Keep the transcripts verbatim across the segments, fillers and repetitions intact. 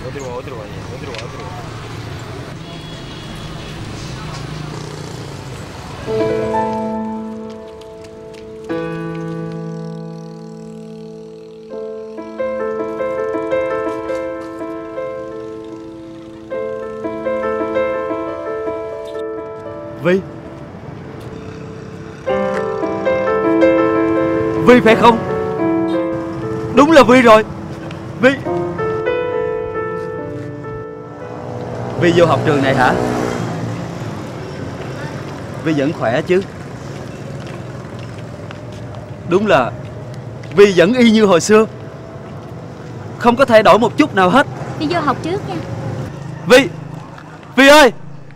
어디로 가 어디로 가니 어디로 가 어디로 가. Vi Vi phải không? Đúng là Vi rồi. Vi Vi vô học trường này hả? Vi vẫn khỏe chứ? Đúng là Vi vẫn y như hồi xưa, không có thay đổi một chút nào hết. Vi vô học trước nha. Vi Vi ơi!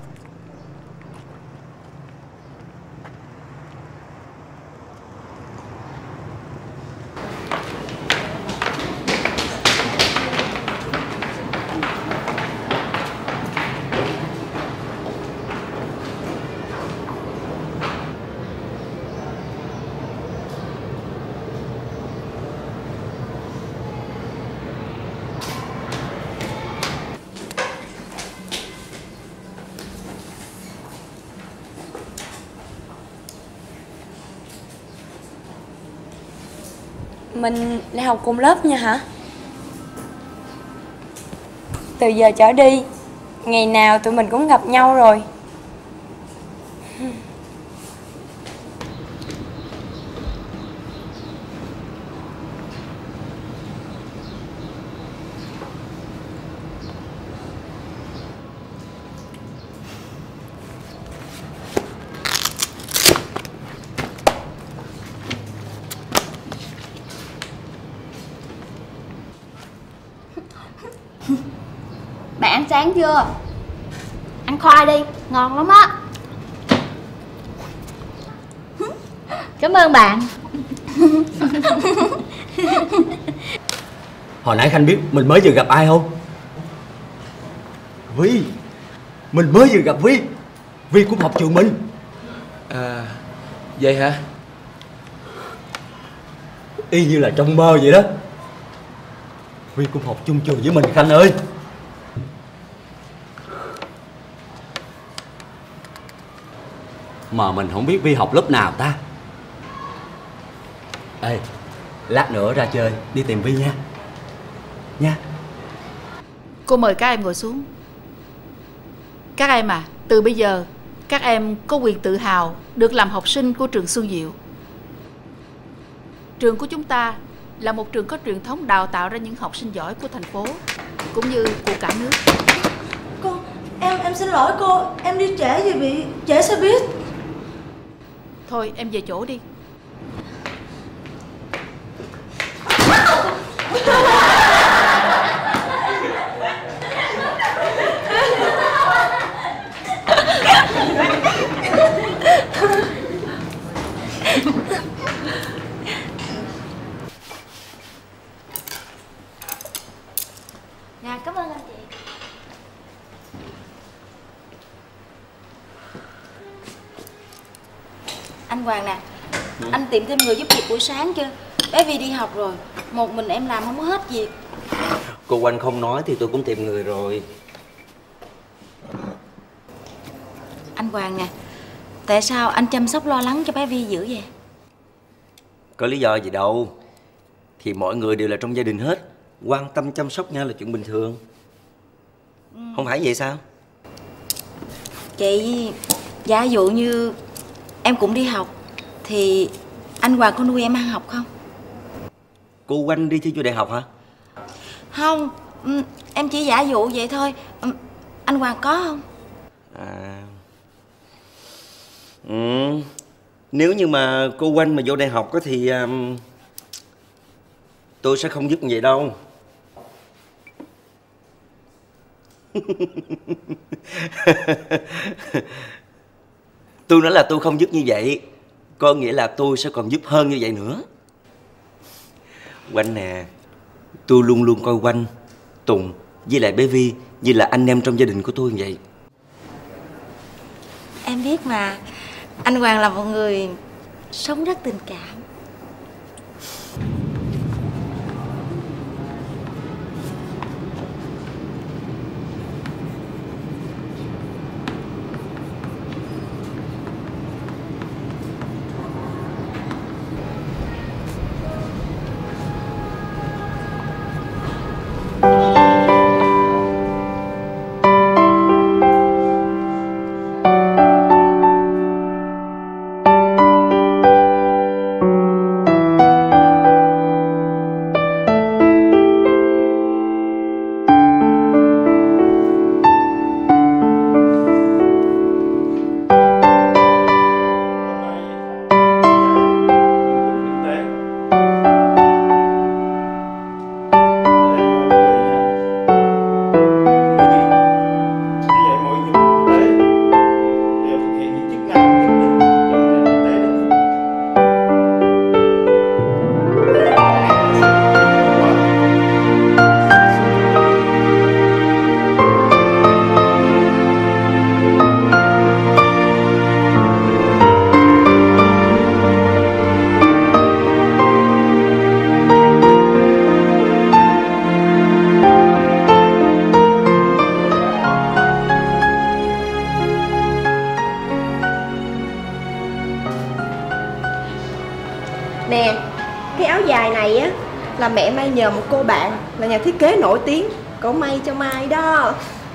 Mình lại học cùng lớp nha hả? Từ giờ trở đi, ngày nào tụi mình cũng gặp nhau rồi. Bạn ăn sáng chưa? Ăn khoai đi, ngon lắm á. Cảm ơn bạn. Hồi nãy Khanh biết mình mới vừa gặp ai không? Vi. Mình mới vừa gặp Vi. Vi cũng học trường mình. À, vậy hả? Y như là trong mơ vậy đó. Vi cũng học chung trường với mình Khanh ơi. Mà mình không biết Vi học lớp nào ta. Ê, lát nữa ra chơi đi tìm Vi nha. Nha. Cô mời các em ngồi xuống. Các em à, từ bây giờ các em có quyền tự hào được làm học sinh của trường Xuân Diệu. Trường của chúng ta là một trường có truyền thống đào tạo ra những học sinh giỏi của thành phố cũng như của cả nước. Cô, em em xin lỗi cô, em đi trễ vì bị trễ xe buýt. Thôi em về chỗ đi. Dạ, cảm ơn anh chị. Anh Hoàng nè, ừ. Anh tìm thêm người giúp việc buổi sáng chưa? Bé Vi đi học rồi, một mình em làm không có hết việc. Cô Oanh không nói thì tôi cũng tìm người rồi. Anh Hoàng nè, tại sao anh chăm sóc lo lắng cho bé Vi dữ vậy? Có lý do gì đâu. Thì mọi người đều là trong gia đình hết, quan tâm chăm sóc nhau là chuyện bình thường. ừ. Không phải vậy sao? Chị, giả dụ như em cũng đi học thì anh Hoàng có nuôi em ăn học không? Cô Oanh đi thi vô đại học hả? Không, em chỉ giả dụ vậy thôi. Anh Hoàng có không? À... Ừ. Nếu như mà cô Oanh mà vô đại học thì um, tôi sẽ không giúp như vậy đâu. Tôi nói là tôi không giúp như vậy, có nghĩa là tôi sẽ còn giúp hơn như vậy nữa. Oanh nè, tôi luôn luôn coi Oanh, Tùng với lại bé Vi như là anh em trong gia đình của tôi như vậy. Em biết mà, anh Hoàng là một người sống rất tình cảm. á là mẹ Mai nhờ một cô bạn là nhà thiết kế nổi tiếng, cổ may cho Mai đó.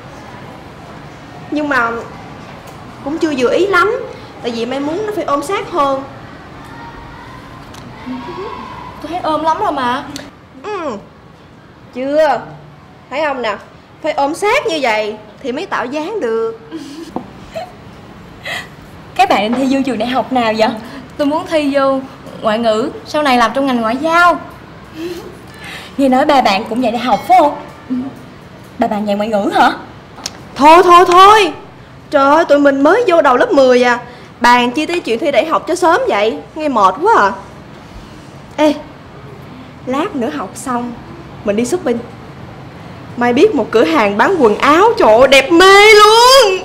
Nhưng mà cũng chưa vừa ý lắm, tại vì Mai muốn nó phải ôm sát hơn. Tôi thấy ôm lắm rồi mà. Ừ, chưa. Thấy không nè, phải ôm sát như vậy thì mới tạo dáng được. Các bạn định thi vô trường đại học nào vậy? Tôi muốn thi vô ngoại ngữ, sau này làm trong ngành ngoại giao. Nghe nói ba bạn cũng dạy đại học phải không? Ba bạn dạy ngoại ngữ hả? Thôi thôi thôi, trời ơi, tụi mình mới vô đầu lớp mười à, bàn chi tới chuyện thi đại học cho sớm vậy, nghe mệt quá à. Ê, lát nữa học xong mình đi shopping. Mai biết một cửa hàng bán quần áo, trời ơi, đẹp mê luôn.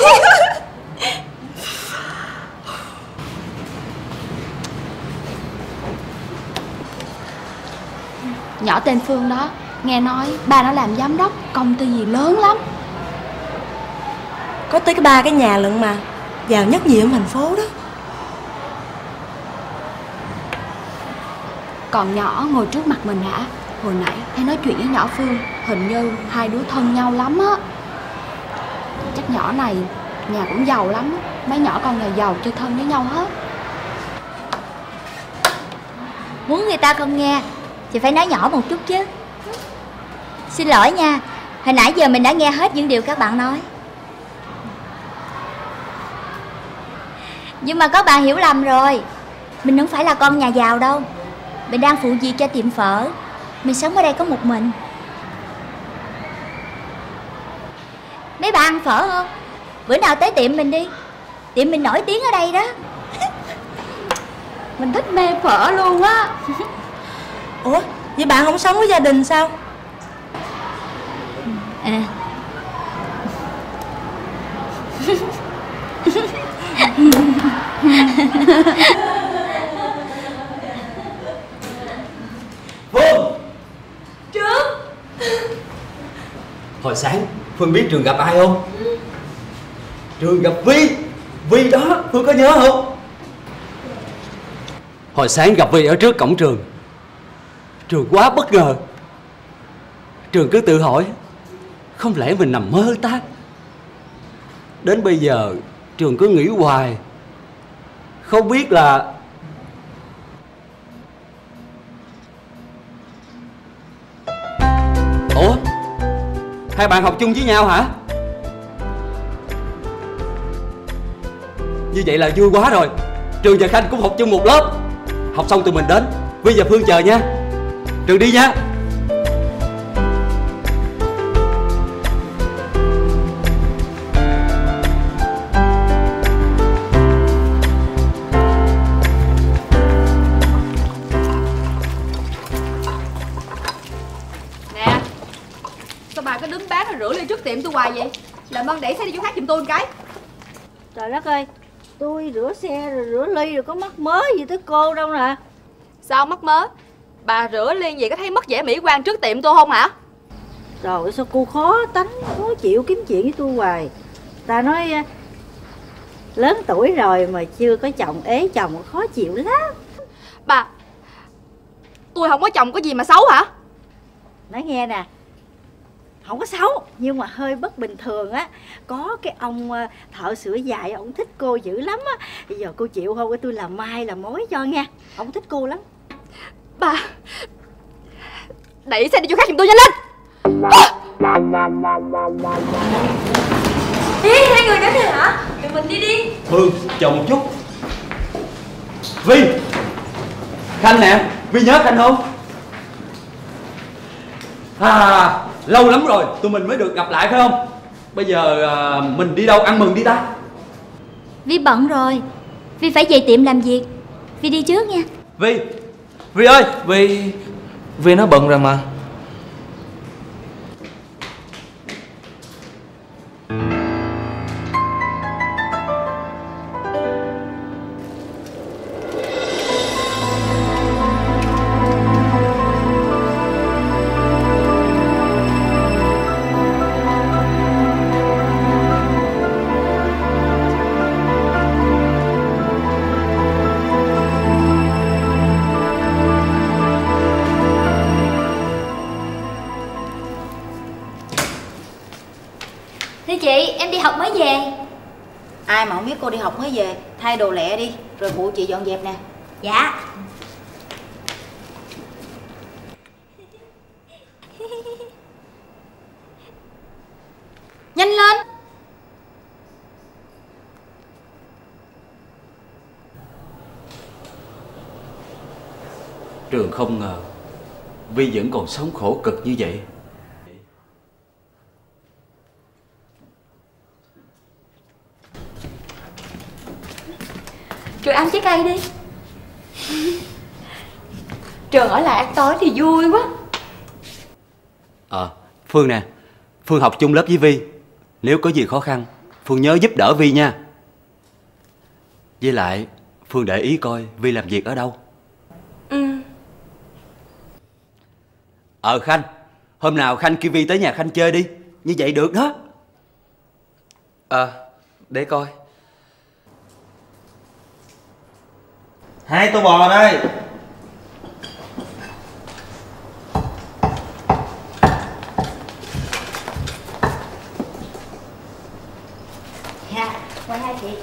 Nhỏ tên Phương đó, nghe nói ba nó làm giám đốc công ty gì lớn lắm. Có tới cái ba cái nhà lận mà, giàu nhất gì ở thành phố đó. Còn nhỏ ngồi trước mặt mình hả? Hồi nãy hay nói chuyện với nhỏ Phương, hình như hai đứa thân nhau lắm á. Chắc nhỏ này nhà cũng giàu lắm, mấy nhỏ con nhà giàu chơi thân với nhau hết. Muốn người ta không nghe thì phải nói nhỏ một chút chứ. Xin lỗi nha, hồi nãy giờ mình đã nghe hết những điều các bạn nói. Nhưng mà có bạn hiểu lầm rồi. Mình không phải là con nhà giàu đâu. Mình đang phụ việc cho tiệm phở. Mình sống ở đây có một mình. Mấy bạn ăn phở không? Bữa nào tới tiệm mình đi. Tiệm mình nổi tiếng ở đây đó. Mình thích mê phở luôn á. Ủa, vậy bạn không sống với gia đình sao? À. Phương! Trương! Hồi sáng Phương biết Trường gặp ai không? Trường gặp Vi. Vi đó, Phương có nhớ không? Hồi sáng gặp Vi ở trước cổng trường. Trường quá bất ngờ. Trường cứ tự hỏi, không lẽ mình nằm mơ ta? Đến bây giờ Trường cứ nghĩ hoài, không biết là ủa, hai bạn học chung với nhau hả? Như vậy là vui quá rồi. Trường và Khanh cũng học chung một lớp. Học xong tụi mình đến. Vi và Phương chờ nha. Trường đi nha. Nè, sao bà cứ đứng bán rồi rửa ly trước tiệm tôi hoài vậy? Làm ơn đẩy xe đi chỗ khác giùm tôi một cái. Trời đất ơi, tôi rửa xe rồi rửa ly rồi có mắc mớ gì tới cô đâu nè. Sao mắc mớ? Bà rửa ly vậy có thấy mất vẻ mỹ quan trước tiệm tôi không hả? Trời ơi, sao cô khó tánh, khó chịu kiếm chuyện với tôi hoài. Ta nói lớn tuổi rồi mà chưa có chồng, ế chồng khó chịu lắm. Bà, tôi không có chồng có gì mà xấu hả? Nói nghe nè, không có xấu nhưng mà hơi bất bình thường á. Có cái ông thợ sửa giày, ông thích cô dữ lắm á. Bây giờ cô chịu không, tôi làm mai làm mối cho nha. Ông thích cô lắm. Bà, đẩy xe đi chỗ khác giùm tôi nhanh lên. Ê, hai người đến rồi hả? Tụi mình đi đi. Phương, chờ một chút. Vi, Khanh nè. Vi nhớ Khanh không? À, lâu lắm rồi tụi mình mới được gặp lại phải không? Bây giờ à, mình đi đâu ăn mừng đi ta? Vi bận rồi, Vi phải về tiệm làm việc. Vi đi trước nha. Vi, Vi ơi, Vi Vi nó bận rồi mà. chị, em đi học mới về. Ai mà không biết cô đi học mới về. Thay đồ lẹ đi, rồi phụ chị dọn dẹp nè. Dạ. Nhanh lên. Trường không ngờ Vi vẫn còn sống khổ cực như vậy. Trường ăn trái cây đi. Trường ở lại ăn tối thì vui quá. Ờ, Phương nè, Phương học chung lớp với Vi. Nếu có gì khó khăn, Phương nhớ giúp đỡ Vi nha. Với lại, Phương để ý coi Vi làm việc ở đâu. Ừ. Ờ Khanh, hôm nào Khanh kêu Vi tới nhà Khanh chơi đi. Như vậy được đó. Ờ, à, để coi. Hai tô bò đây. Dạ, mời hai chị.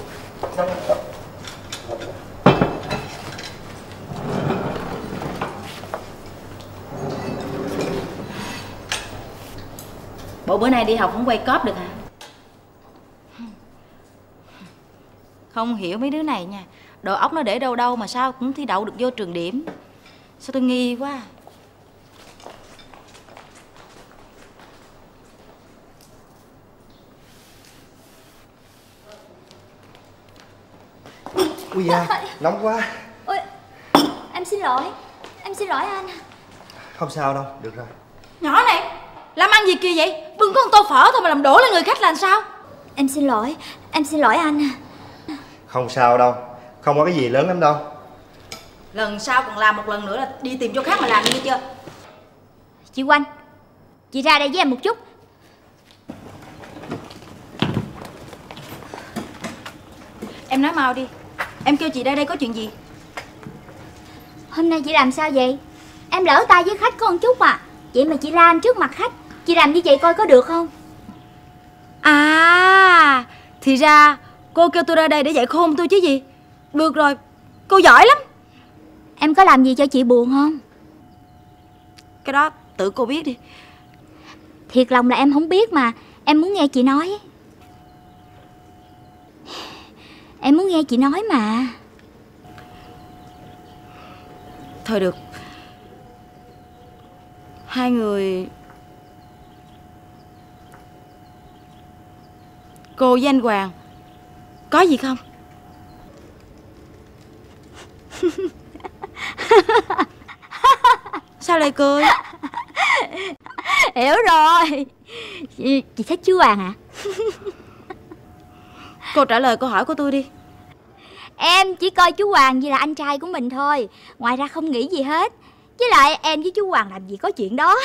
Bộ bữa nay đi học không quay cóp được hả? Không hiểu mấy đứa này nha. Đồ óc nó để đâu đâu mà sao cũng thi đậu được vô trường điểm. Sao tôi nghi quá. Ui da, nóng quá. Ôi, em xin lỗi. Em xin lỗi anh. Không sao đâu, được rồi. Nhỏ này, làm ăn gì kia vậy? Bưng có một tô phở thôi mà làm đổ lên người khách là làm sao? Em xin lỗi. Em xin lỗi anh. Không sao đâu, không có cái gì lớn lắm đâu. Lần sau còn làm một lần nữa là đi tìm chỗ khác mà làm, nghe chưa? Chị Oanh, chị ra đây với em một chút. Em nói mau đi. Em kêu chị ra đây có chuyện gì? Hôm nay chị làm sao vậy? Em lỡ tay với khách có một chút à. Vậy mà chị la anh trước mặt khách. Chị làm như vậy coi có được không? À, thì ra cô kêu tôi ra đây để dạy khôn tôi chứ gì. Được rồi, cô giỏi lắm. Em có làm gì cho chị buồn không? Cái đó tự cô biết đi. Thiệt lòng là em không biết mà. Em muốn nghe chị nói. Em muốn nghe chị nói mà. Thôi được. Hai người... Cô với anh Hoàng có gì không? Sao lại cười? Hiểu rồi. Chị, chị thích chú Hoàng hả? Cô trả lời câu hỏi của tôi đi. Em chỉ coi chú Hoàng như là anh trai của mình thôi. Ngoài ra không nghĩ gì hết. Với lại em với chú Hoàng làm gì có chuyện đó.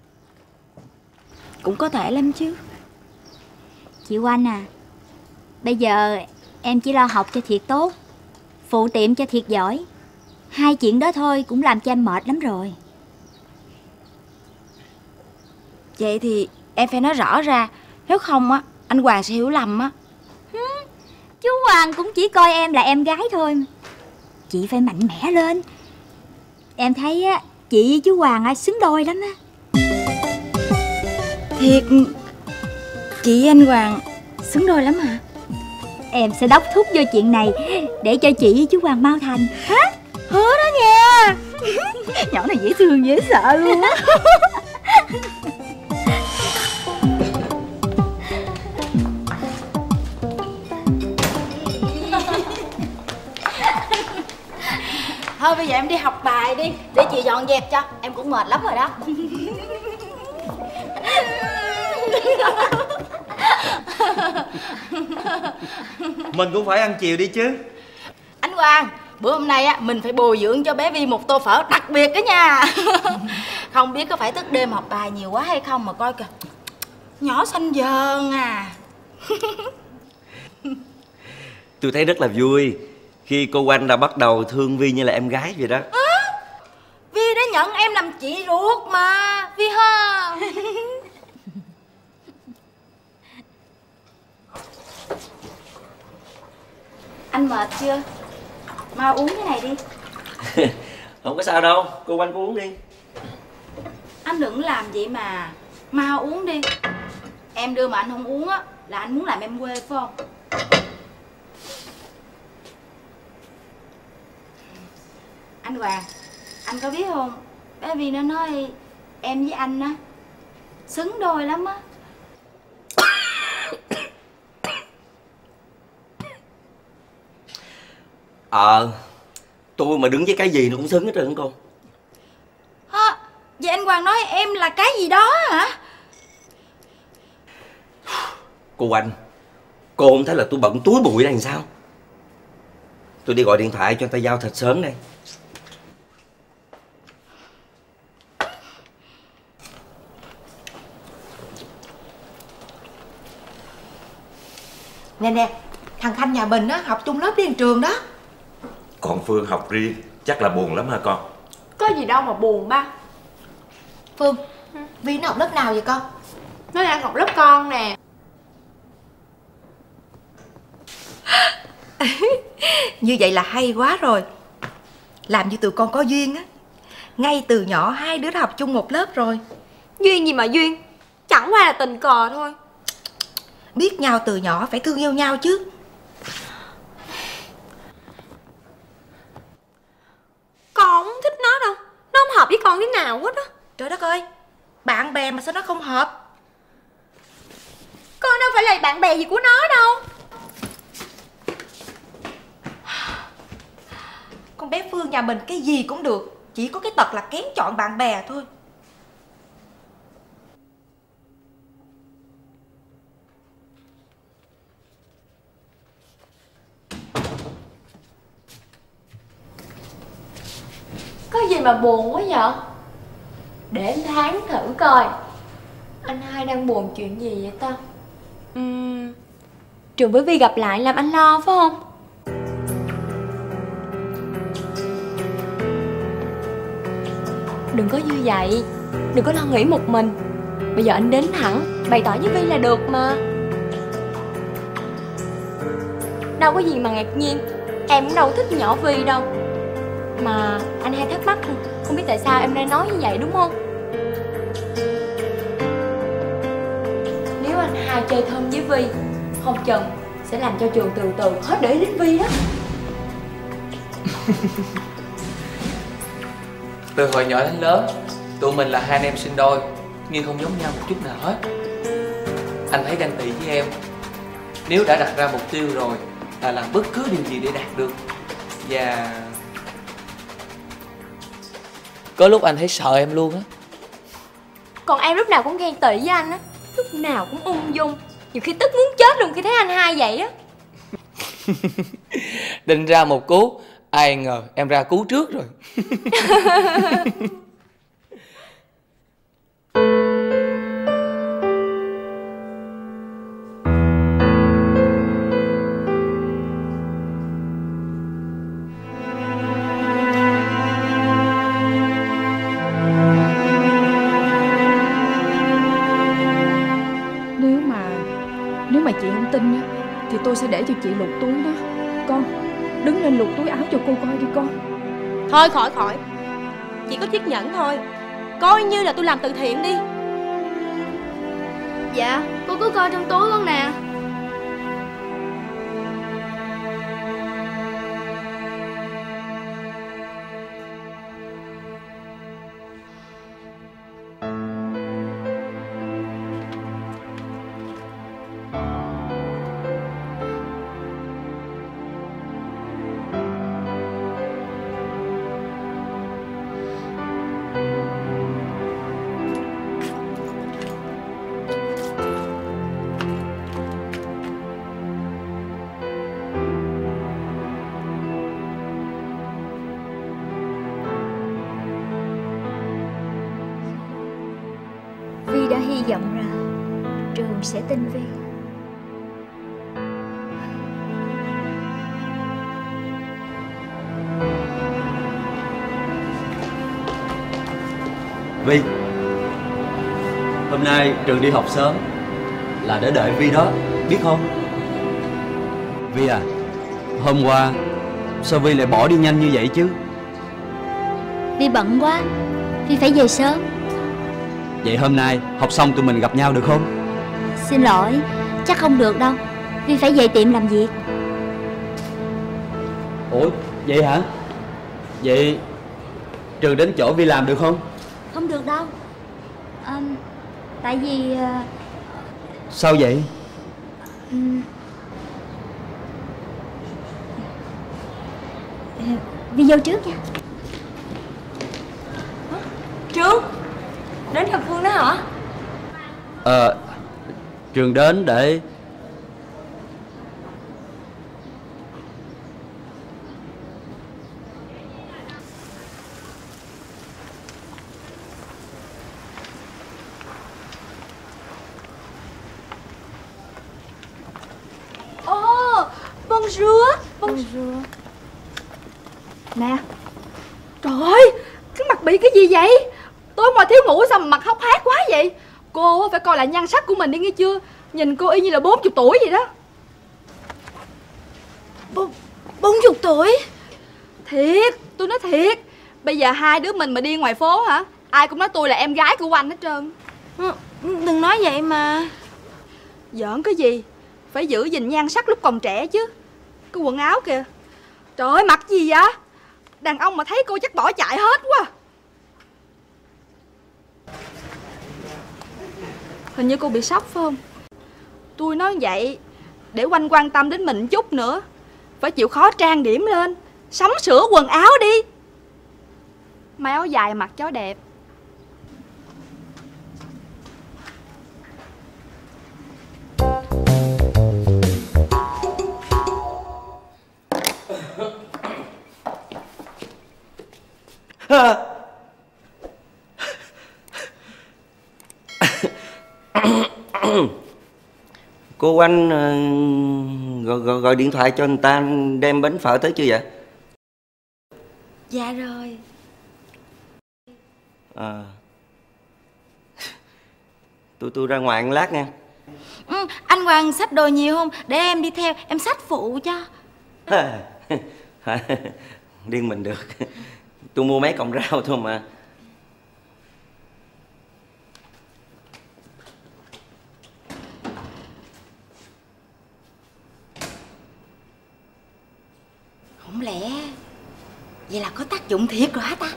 Cũng có thể lắm chứ. Chị Oanh à, bây giờ em chỉ lo học cho thiệt tốt, phụ tiệm cho thiệt giỏi. Hai chuyện đó thôi cũng làm cho em mệt lắm rồi. Vậy thì em phải nói rõ ra. Nếu không á, anh Hoàng sẽ hiểu lầm á. Chú Hoàng cũng chỉ coi em là em gái thôi. Chị phải mạnh mẽ lên. Em thấy á, chị với chú Hoàng á, xứng đôi lắm á. Thiệt, chị với anh Hoàng xứng đôi lắm hả? Em sẽ đốc thúc vô chuyện này để cho chị với chú Hoàng mau thành. Hả? Hứa đó nha. Nhỏ này dễ thương dễ sợ luôn á. Thôi bây giờ em đi học bài đi, để chị dọn dẹp cho. Em cũng mệt lắm rồi đó. Mình cũng phải ăn chiều đi chứ. Anh Hoàng, bữa hôm nay á mình phải bồi dưỡng cho bé Vi một tô phở đặc biệt đó nha. Không biết có phải thức đêm học bài nhiều quá hay không mà coi kìa. Nhỏ xanh dờn à. Tôi thấy rất là vui khi cô Oanh đã bắt đầu thương Vi như là em gái vậy đó. À, Vi đã nhận em làm chị ruột mà Vi ha. Anh mệt chưa? Mau uống cái này đi. Không có sao đâu, cô Oanh cô uống đi. Anh đừng làm vậy mà. Mau uống đi. Em đưa mà anh không uống á là anh muốn làm em quê phải không? Anh Hoàng, anh có biết không, bé Vi nó nói em với anh á xứng đôi lắm á. Ờ, tôi mà đứng với cái gì nó cũng xứng hết trơn cô. Hả? Vậy anh Hoàng nói em là cái gì đó hả? Cô Oanh, cô không thấy là tôi bận túi bụi đây làm sao? Tôi đi gọi điện thoại cho người ta giao thịt sớm đây. Nè nè, thằng Khanh nhà mình á học chung lớp đi trường đó. Còn Phương học riêng chắc là buồn lắm hả con? Có gì đâu mà buồn ba. Phương, Vi nó học lớp nào vậy con? Nó đang học lớp con nè. Như vậy là hay quá rồi. Làm như tụi con có duyên á. Ngay từ nhỏ hai đứa đã học chung một lớp rồi. Duyên gì mà duyên, chẳng qua là tình cờ thôi. Biết nhau từ nhỏ phải thương yêu nhau chứ. Con không thích nó đâu, nó không hợp với con thế nào hết á. Trời đất ơi, bạn bè mà sao nó không hợp? Con đâu phải là bạn bè gì của nó đâu. Con bé Phương nhà mình cái gì cũng được, chỉ có cái tật là kén chọn bạn bè thôi. Có gì mà buồn quá vậy? Để em tháng thử coi anh hai đang buồn chuyện gì vậy ta. uhm, Trường với Vi gặp lại làm anh lo phải không? Đừng có như vậy, đừng có lo nghĩ một mình. Bây giờ anh đến thẳng bày tỏ với Vi là được mà. Đâu có gì mà ngạc nhiên, em cũng đâu thích nhỏ Vi đâu. Mà anh hay thắc mắc không biết tại sao em đang nói như vậy đúng không? Nếu anh hai chơi thân với Vi, không chừng sẽ làm cho trường từ từ hết để ý đến Vi đó. Từ hồi nhỏ đến lớn, tụi mình là hai anh em sinh đôi, nhưng không giống nhau một chút nào hết. Anh thấy ganh tị với em. Nếu đã đặt ra mục tiêu rồi là làm bất cứ điều gì để đạt được. Và có lúc anh thấy sợ em luôn á. Còn em lúc nào cũng ghen tị với anh á, lúc nào cũng ung dung, nhiều khi tức muốn chết luôn khi thấy anh hai vậy á. Định ra một cú, ai ngờ em ra cú trước rồi. Nếu mà Nếu mà chị không tin á thì tôi sẽ để cho chị lục túi đó. Con đứng lên lục túi áo cho cô coi đi con. Thôi khỏi khỏi, chỉ có chiếc nhẫn thôi, coi như là tôi làm từ thiện đi. Dạ, cô cứ coi trong túi con nè. Vi đã hy vọng rằng trường sẽ tin Vi. Vi, hôm nay trường đi học sớm là để đợi Vi đó, biết không? Vi à, Hôm qua sao Vi lại bỏ đi nhanh như vậy chứ? Vi bận quá, Vi phải về sớm. Vậy hôm nay học xong tụi mình gặp nhau được không? Xin lỗi, chắc không được đâu. Vi phải về tiệm làm việc. Ủa vậy hả? Vậy Trường đến chỗ Vi làm được không? Không được đâu. à, Tại vì à, Sao vậy? um, Vi vô trước nha. Trương, đến gặp Phương đó hả? Ờ Trường đến để Ồ, bonjour. Bonjour. Nè. Trời ơi, cái mặt bị cái gì vậy? Tối mà thiếu ngủ sao mà mặt hốc hác quá vậy? Cô phải coi lại nhan sắc của mình đi nghe chưa? Nhìn cô y như là bốn mươi tuổi vậy đó. Bốn chục tuổi? Thiệt, tôi nói thiệt. Bây giờ hai đứa mình mà đi ngoài phố hả? Ai cũng nói tôi là em gái của anh hết trơn. Đừng nói vậy mà. Giỡn cái gì? Phải giữ gìn nhan sắc lúc còn trẻ chứ. Cái quần áo kìa. Trời ơi, mặc gì vậy? Đàn ông mà thấy cô chắc bỏ chạy hết quá. Hình như cô bị sốc phải không? Tôi nói vậy để Oanh quan tâm đến mình chút nữa. Phải chịu khó trang điểm lên, sắm sửa quần áo đi. May áo dài mặc cho đẹp. Cô Anh uh, gọi, gọi, gọi điện thoại cho người ta đem bánh phở tới chưa vậy? Dạ rồi. À. Tôi tôi ra ngoài ăn lát nha. Ừ, anh Hoàng xách đồ nhiều không? Để em đi theo, em xách phụ cho. Điên mình được. Tôi mua mấy cọng rau thôi mà. Không lẽ vậy là có tác dụng thiệt rồi hả ta?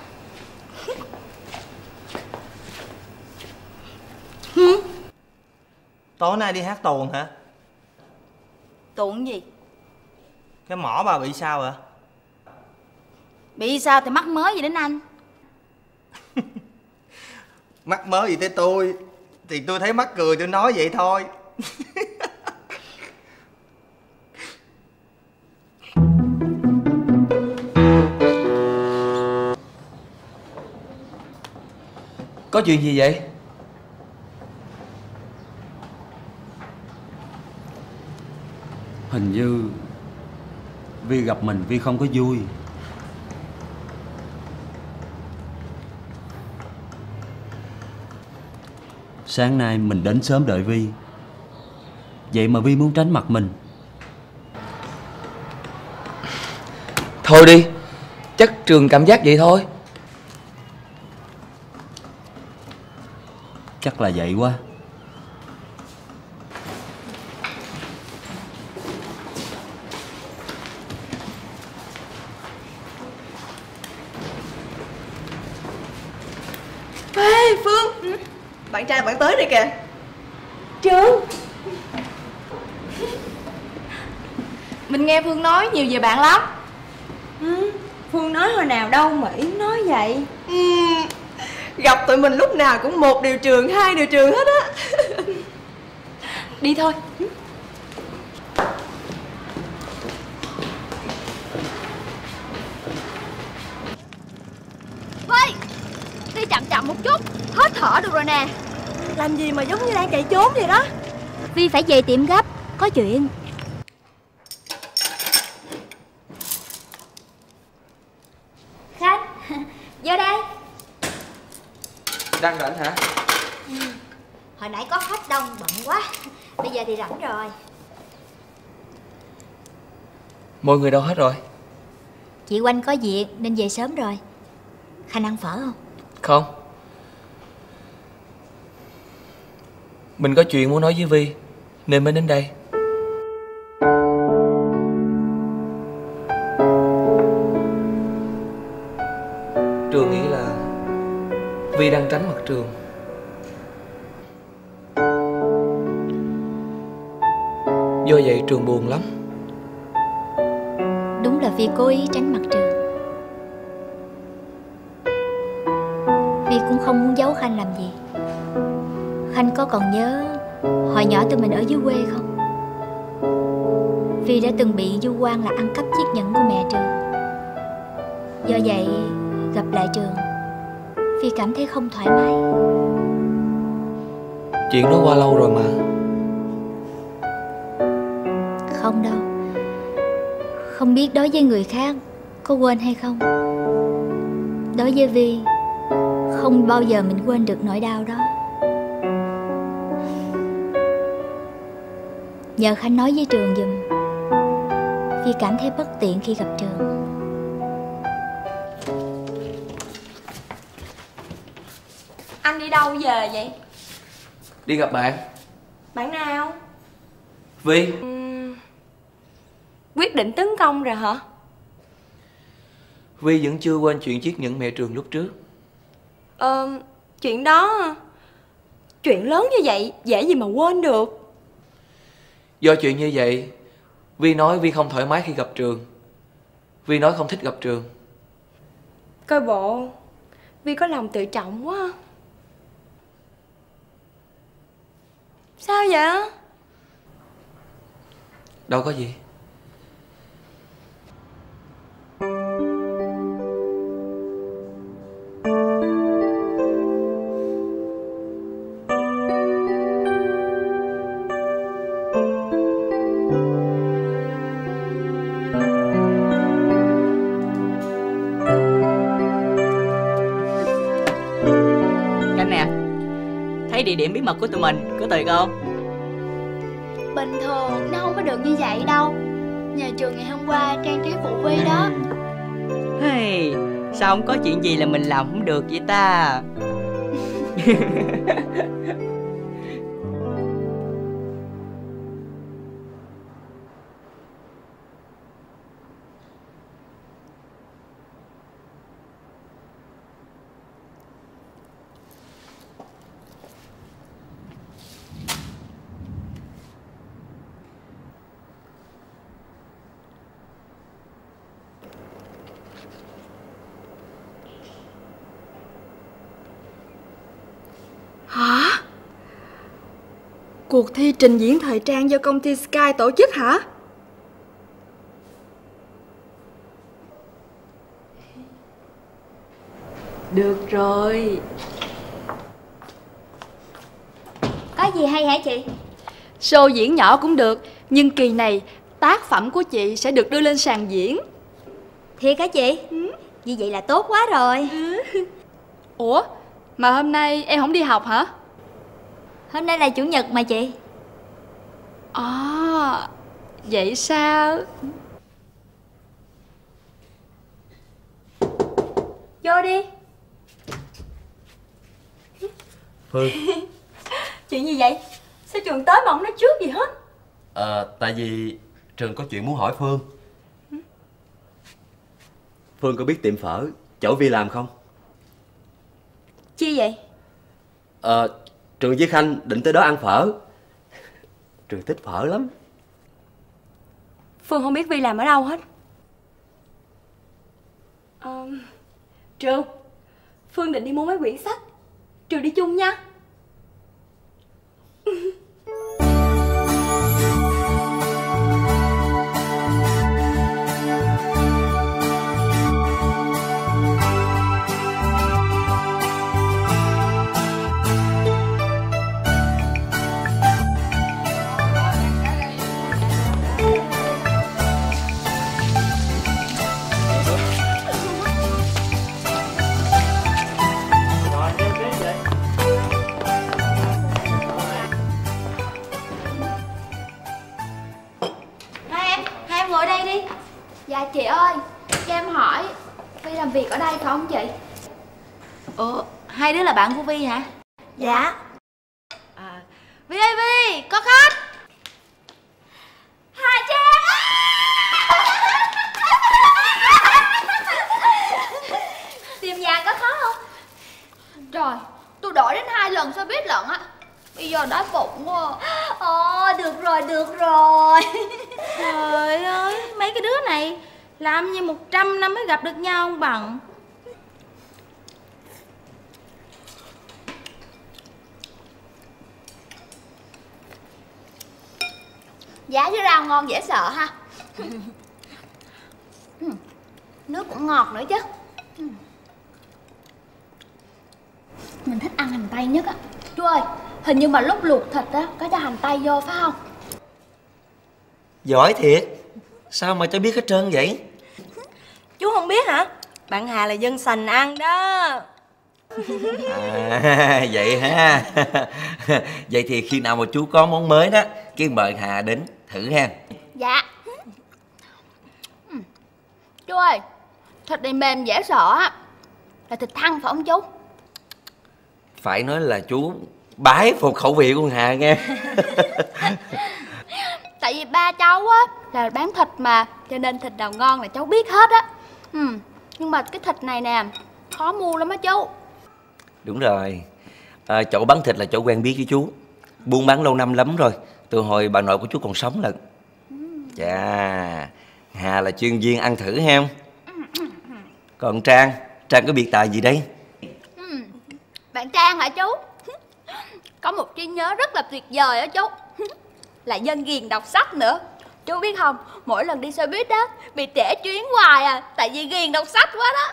Tối nay đi hát tuồng hả? Tuồng gì? Cái mỏ bà bị sao ạ? Bị sao thì mắc mới gì đến anh? Mắc mới gì tới tôi? Thì tôi thấy mắc cười tôi nói vậy thôi. Có chuyện gì vậy? Hình như Vi gặp mình Vi không có vui. Sáng nay mình đến sớm đợi Vi, vậy mà Vi muốn tránh mặt mình. Thôi đi, chắc Trường cảm giác vậy thôi. Chắc là vậy quá. Ê Phương, ừ? Bạn trai bạn tới đây kìa. Trương. Mình nghe Phương nói nhiều về bạn lắm. Ừ, Phương nói hồi nào đâu mà Yến nói vậy. Ừ, gặp tụi mình lúc nào cũng một điều trường, hai điều trường hết á. Đi thôi. Ôi, đi chậm chậm một chút, hết thở được rồi nè. Làm gì mà giống như đang chạy trốn vậy đó. Vi phải về tiệm gấp, có chuyện. Khách, vô đây. Đang rảnh hả? Ừ. Hồi nãy có khách đông bận quá, bây giờ thì rảnh rồi. Mọi người đâu hết rồi? Chị Oanh có việc nên về sớm rồi. Khanh ăn phở không? Không. Mình có chuyện muốn nói với Vi nên mới đến đây. Trường nghĩ là Vi đang tránh mặt Trường. Do vậy Trường buồn lắm. Đúng là Vi cố ý tránh mặt Trường. Vi cũng không muốn giấu Khanh làm gì. Khanh có còn nhớ hồi nhỏ tụi mình ở dưới quê không? Vi đã từng bị vu oan là ăn cắp chiếc nhẫn của mẹ Trường. Do vậy gặp lại Trường, Vi cảm thấy không thoải mái. Chuyện đó qua lâu rồi mà. Không đâu. Không biết đối với người khác có quên hay không. Đối với Vi, không bao giờ mình quên được nỗi đau đó. Nhờ Khanh nói với Trường giùm, Vi cảm thấy bất tiện khi gặp Trường. Anh đi đâu về vậy? Đi gặp bạn. Bạn nào? Vi. Uhm, quyết định tấn công rồi hả? Vi vẫn chưa quên chuyện chiếc nhẫn mẹ Trường lúc trước. Ờ, chuyện đó... Chuyện lớn như vậy, dễ gì mà quên được. Do chuyện như vậy, Vi nói Vi không thoải mái khi gặp Trường. Vi nói không thích gặp Trường. Coi bộ Vi có lòng tự trọng quá. Sao vậy? Đâu có gì. Địa điểm bí mật của tụi mình có tuyệt không? Bình thường nó không có được như vậy đâu. Nhà Trường ngày hôm qua trang trí phụ Vi đó. Hey, sao không có chuyện gì là mình làm không được vậy ta? Hả? Cuộc thi trình diễn thời trang do công ty Sky tổ chức hả? Được rồi. Có gì hay hả chị? Show diễn nhỏ cũng được, nhưng kỳ này tác phẩm của chị sẽ được đưa lên sàn diễn. Thiệt hả chị? Ừ. Như vậy là tốt quá rồi. Ừ. Ủa, mà hôm nay em không đi học hả? Hôm nay là chủ nhật mà chị. À, vậy sao? Vô đi. Phương. Chuyện gì vậy? Sao Trường tới mà không nói trước gì hết? Ờ, à, tại vì Trường có chuyện muốn hỏi Phương. Phương có biết tiệm phở chỗ Vi làm không? Chi vậy? Ờ, à, Trường với Khanh định tới đó ăn phở. Trường thích phở lắm. Phương không biết Vi làm ở đâu hết. à, Trường, Phương định đi mua mấy quyển sách. Trường đi chung nha. Dạ chị ơi, cho em hỏi Vi làm việc ở đây phải không chị? Ủa, hai đứa là bạn của Vi hả? Dạ. À, Vi ơi Vi, có khách. Hà Trang. Tìm nhà có khó không? Trời, tôi đổi đến hai lần sao biết lận á. Bây giờ đói bụng quá. Ồ, được rồi, được rồi. Trời ơi, mấy cái đứa này làm như một trăm năm mới gặp được nhau không bằng. Giá với rau ngon dễ sợ ha. Nước cũng ngọt nữa chứ. Mình thích ăn hành tây nhất á. Chú ơi, hình như mà lúc luộc thịt á có cho hành tây vô phải không? Giỏi thiệt. Sao mà cho biết hết trơn vậy? Chú không biết hả? Bạn Hà là dân sành ăn đó. À, vậy ha. Vậy thì khi nào mà chú có món mới đó, cái mời Hà đến thử ha. Dạ. Chú ơi, thịt này mềm dễ sợ á. Là thịt thăn phải không chú? Phải nói là chú bái phục khẩu vị của Hà nghe. Tại vì ba cháu á là bán thịt mà, cho nên thịt nào ngon là cháu biết hết á. Ừ, nhưng mà cái thịt này nè khó mua lắm á chú. Đúng rồi, à, chỗ bán thịt là chỗ quen biết với chú, buôn bán lâu năm lắm rồi, từ hồi bà nội của chú còn sống lận. Chà, Hà là chuyên viên ăn thử ha. Còn Trang, Trang có biệt tài gì đây? Ừ, bạn Trang hả chú? Có một trí nhớ rất là tuyệt vời á chú. Là dân ghiền đọc sách nữa. Chú biết không, mỗi lần đi xe buýt á bị trễ chuyến hoài à, tại vì ghiền đọc sách quá đó.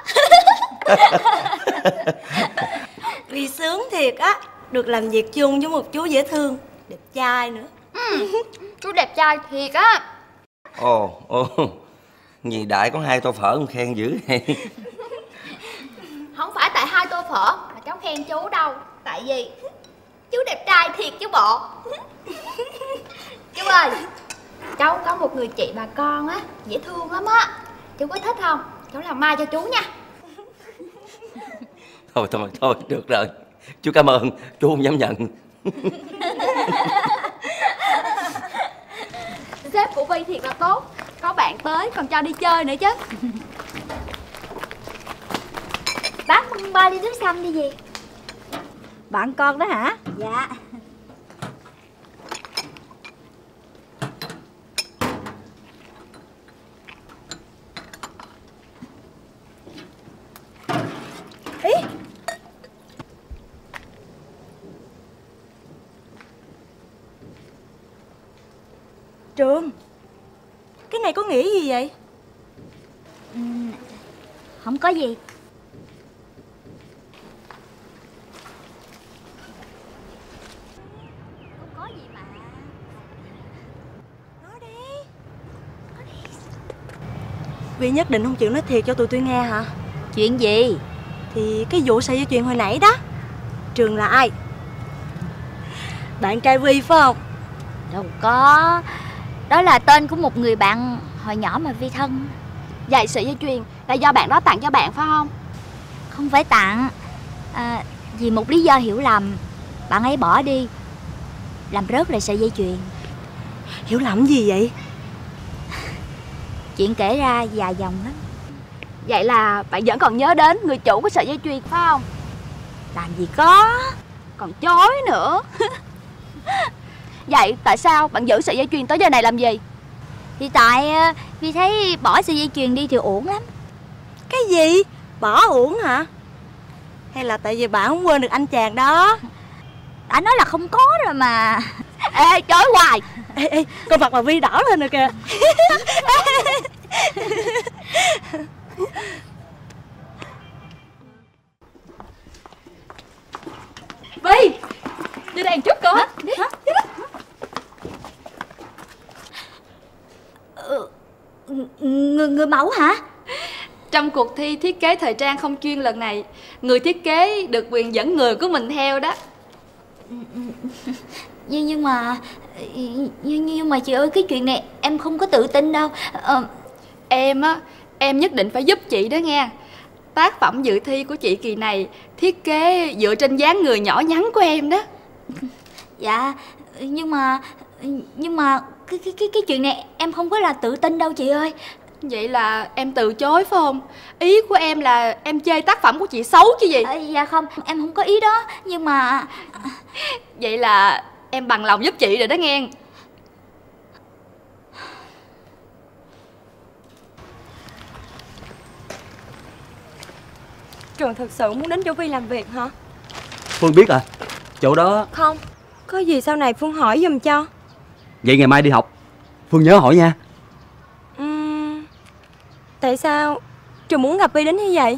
Vì sướng thiệt á, được làm việc chung với một chú dễ thương, đẹp trai nữa. Ừ, chú đẹp trai thiệt á. Ồ, ồ, nhị đại có hai tô phở không khen dữ vậy? Không phải tại hai tô phở mà cháu khen chú đâu. Tại vì chú đẹp trai thiệt chứ bộ. Chú ơi, cháu có một người chị bà con á, dễ thương lắm á. Chú có thích không? Cháu làm mai cho chú nha. Thôi thôi thôi, được rồi. Chú cảm ơn, chú không dám nhận. Sếp của Vi thiệt là tốt, có bạn tới còn cho đi chơi nữa chứ. Bác ba ly nước xanh đi gì? Bạn con đó hả? Dạ. Ý, Trường, cái này có nghĩa gì vậy? Ừ, không có gì. Không có gì mà. Nói đi. Nói đi. Vi nhất định không chịu nói thiệt cho tụi tôi nghe hả? Chuyện gì? Thì cái vụ sợi dây chuyền hồi nãy đó. Trường là ai? Bạn trai Vi phải không? Đâu có. Đó là tên của một người bạn hồi nhỏ mà Vi thân. Vậy sợi dây chuyền là do bạn đó tặng cho bạn phải không? Không phải tặng à, vì một lý do hiểu lầm, bạn ấy bỏ đi, làm rớt lại sợi dây chuyền. Hiểu lầm gì vậy? Chuyện kể ra dài dòng lắm. Vậy là bạn vẫn còn nhớ đến người chủ của sợi dây chuyền phải không? Làm gì có. Còn chối nữa. Vậy tại sao bạn giữ sợi dây chuyền tới giờ này làm gì? Thì tại vì thấy bỏ sợi dây chuyền đi thì uổng lắm. Cái gì? Bỏ uổng hả? Hay là tại vì bạn không quên được anh chàng đó? Đã nói là không có rồi mà. Ê, chối hoài. Ê, ê, con mặt bà Vi đỏ lên rồi kìa. Vi, đi đây chút con. Đi. Hả? Ừ, người, người mẫu hả? Trong cuộc thi thiết kế thời trang không chuyên lần này, người thiết kế được quyền dẫn người của mình theo đó. Nhưng, nhưng mà nhưng, nhưng mà chị ơi, cái chuyện này em không có tự tin đâu. ờ, Em á, em nhất định phải giúp chị đó nghe. Tác phẩm dự thi của chị kỳ này thiết kế dựa trên dáng người nhỏ nhắn của em đó. Dạ, nhưng mà nhưng mà cái cái cái cái chuyện này em không có là tự tin đâu chị ơi. Vậy là em từ chối phải không? Ý của em là em chê tác phẩm của chị xấu chứ gì? À, dạ không, em không có ý đó. Nhưng mà vậy là em bằng lòng giúp chị rồi đó nghe. Trường thực sự muốn đến chỗ Vi làm việc hả? Phương biết à, chỗ đó. Không, có gì sau này Phương hỏi giùm cho. Vậy ngày mai đi học Phương nhớ hỏi nha. uhm, Tại sao Trường muốn gặp Vi đến như vậy?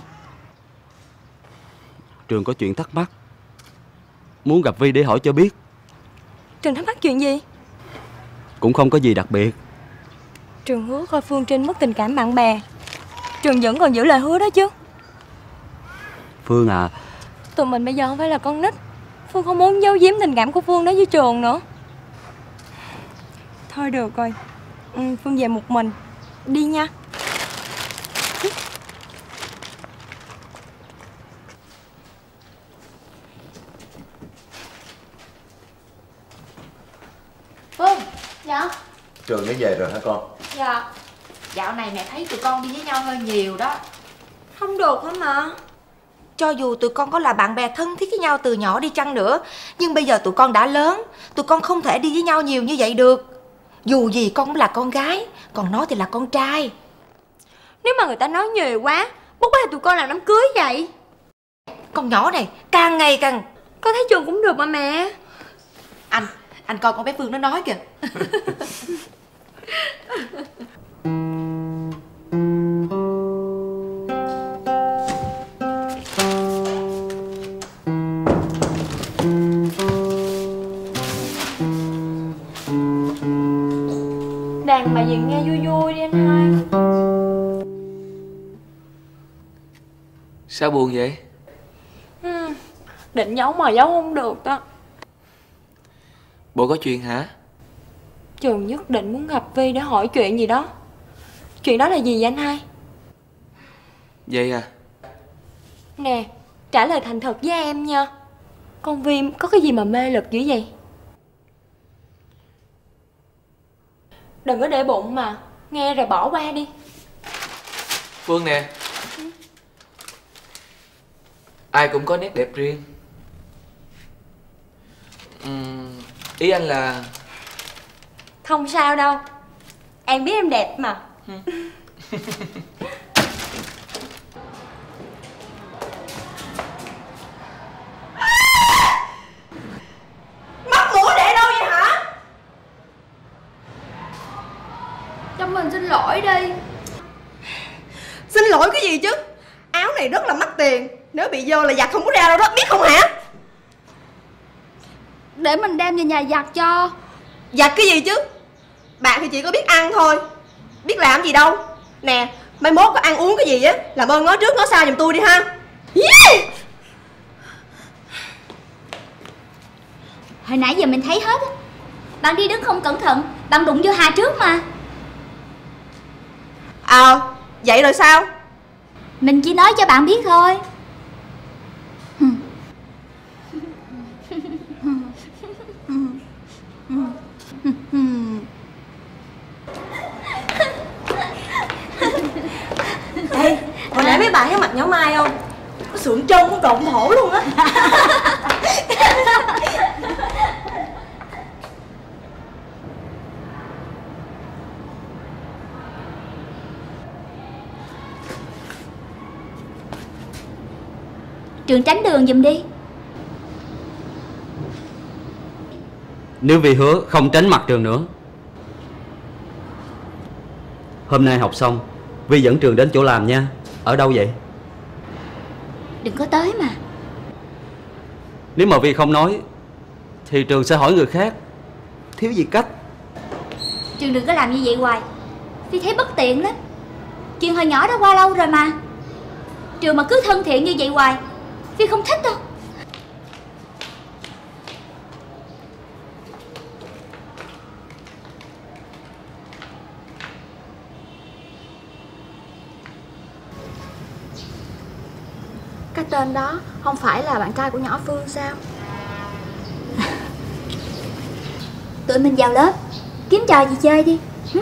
Trường có chuyện thắc mắc, muốn gặp Vi để hỏi cho biết. Trường thắc mắc chuyện gì? Cũng không có gì đặc biệt. Trường hứa coi Phương Trinh mất tình cảm bạn bè. Trường vẫn còn giữ lời hứa đó chứ. Phương à, Tụi mình bây giờ không phải là con nít. Phương không muốn giấu giếm tình cảm của Phương đối với Trường nữa. Thôi được rồi, ừ, Phương về một mình. Đi nha. Phương. Dạ. Trường đã về rồi hả con? Dạ. Dạo này mẹ thấy tụi con đi với nhau hơi nhiều đó. Không được hả mà? Cho dù tụi con có là bạn bè thân thiết với nhau từ nhỏ đi chăng nữa, nhưng bây giờ tụi con đã lớn, tụi con không thể đi với nhau nhiều như vậy được. Dù gì con cũng là con gái, còn nó thì là con trai. Nếu mà người ta nói nhiều quá, bố ba tụi con làm đám cưới vậy. Con nhỏ này càng ngày càng... Con thấy Trường cũng được mà mẹ. Anh, anh coi con bé Phương nó nói kìa. Đàn mà gì nghe vui vui đi anh hai. Sao buồn vậy? ừ, Định giấu mà giấu không được đó. Bộ có chuyện hả? Trường nhất định muốn gặp Vi để hỏi chuyện gì đó. Chuyện đó là gì vậy anh hai? Vậy à? Nè, trả lời thành thật với em nha. Con Vi có cái gì mà mê lực dữ vậy? Đừng có để bụng mà. Nghe rồi bỏ qua đi. Phương nè, ai cũng có nét đẹp riêng. uhm, Ý anh là... Không sao đâu. Em biết em đẹp mà. Mắt mũi để đâu vậy hả? Cho mình xin lỗi đi. Xin lỗi cái gì chứ? Áo này rất là mắc tiền, nếu bị dơ là giặt không có ra đâu đó, biết không hả? Để mình đem về nhà giặt cho. Giặt cái gì chứ? Bạn thì chỉ có biết ăn thôi, biết làm gì đâu. Nè, mai mốt có ăn uống cái gì á, làm ơn nói trước nói sau giùm tôi đi ha. Yeah! Hồi nãy giờ mình thấy hết á. Bạn đi đứng không cẩn thận, bạn đụng vô Hà trước mà. Ờ, à, vậy rồi sao? Mình chỉ nói cho bạn biết thôi. Ê, hồi nãy mấy bạn có mặt nhỏ Mai không? Có sượng trơn cũng trộn thổ luôn á. Trường tránh đường giùm đi. nếu Vi hứa không tránh mặt Trường nữa. Hôm nay học xong Vi dẫn Trường đến chỗ làm nha. Ở đâu vậy? Đừng có tới mà. Nếu mà Vi không nói thì Trường sẽ hỏi người khác. Thiếu gì cách. Trường đừng có làm như vậy hoài. Vi thấy bất tiện lắm. Chuyện hồi nhỏ đã qua lâu rồi mà. Trường mà cứ thân thiện như vậy hoài, Vi không thích đâu. Cái tên đó không phải là bạn trai của nhỏ Phương sao? Tụi mình vào lớp kiếm trò gì chơi đi. Hử?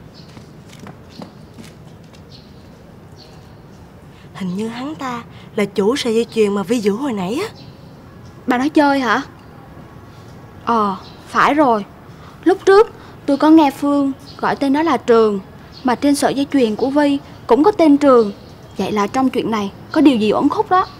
Hình như hắn ta là chủ sợi dây chuyền mà Vi giữ hồi nãy á. Bà nói chơi hả? Ờ, phải rồi. Lúc trước tôi có nghe Phương gọi tên đó là Trường, mà trên sợi dây chuyền của Vi cũng có tên Trường. Vậy là trong chuyện này có điều gì uẩn khúc đó.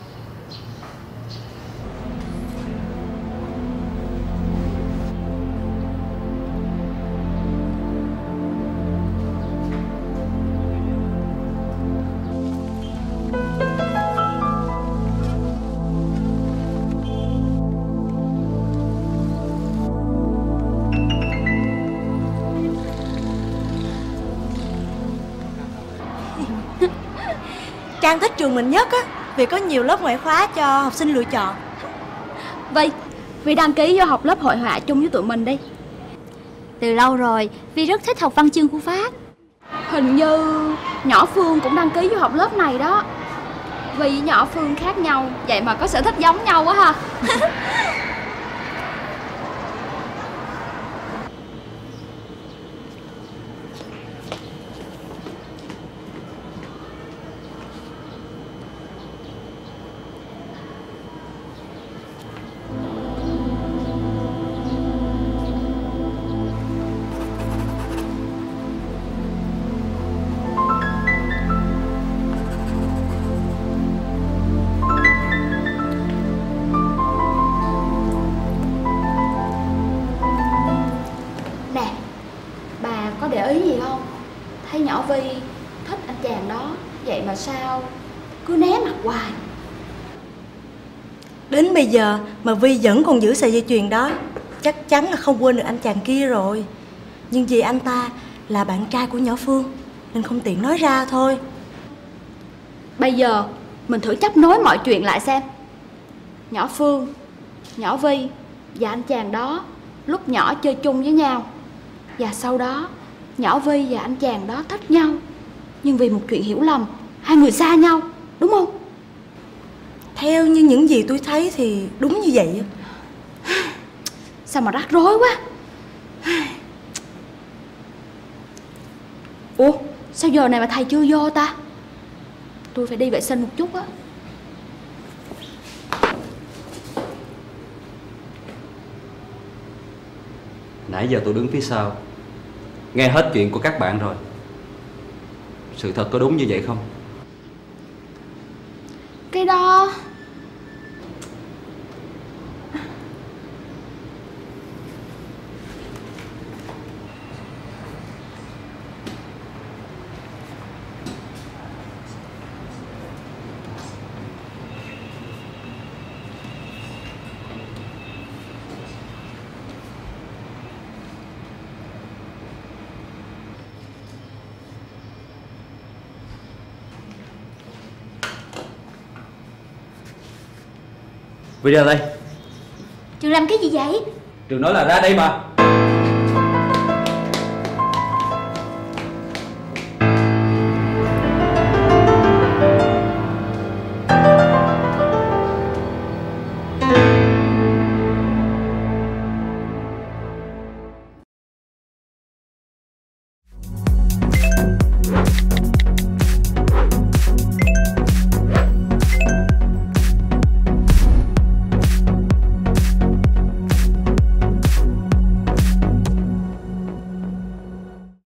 Trang thích trường mình nhất á, vì có nhiều lớp ngoại khóa cho học sinh lựa chọn. Vi, Vi đăng ký vô học lớp hội họa chung với tụi mình đi. Từ lâu rồi Vi rất thích học văn chương của Phát. Hình như nhỏ Phương cũng đăng ký vô học lớp này đó. Vi với nhỏ Phương khác nhau, vậy mà có sở thích giống nhau quá ha. Để ý gì không? Thấy nhỏ Vi thích anh chàng đó, vậy mà sao cứ né mặt hoài. Đến bây giờ mà Vi vẫn còn giữ sợi dây chuyền đó, chắc chắn là không quên được anh chàng kia rồi. Nhưng vì anh ta là bạn trai của nhỏ Phương nên không tiện nói ra thôi. Bây giờ mình thử chấp nối mọi chuyện lại xem. Nhỏ Phương, nhỏ Vi và anh chàng đó lúc nhỏ chơi chung với nhau, và sau đó nhỏ Vi và anh chàng đó thích nhau, nhưng vì một chuyện hiểu lầm hai người xa nhau, đúng không? Theo như những gì tôi thấy thì đúng như vậy. Sao mà rắc rối quá. Ủa, sao giờ này mà thầy chưa vô ta? Tôi phải đi vệ sinh một chút á. Nãy giờ tôi đứng phía sau, nghe hết chuyện của các bạn rồi. Sự thật có đúng như vậy không? Cái đó... Vi ra đây. Trường làm cái gì vậy? Trường nói là ra đây mà.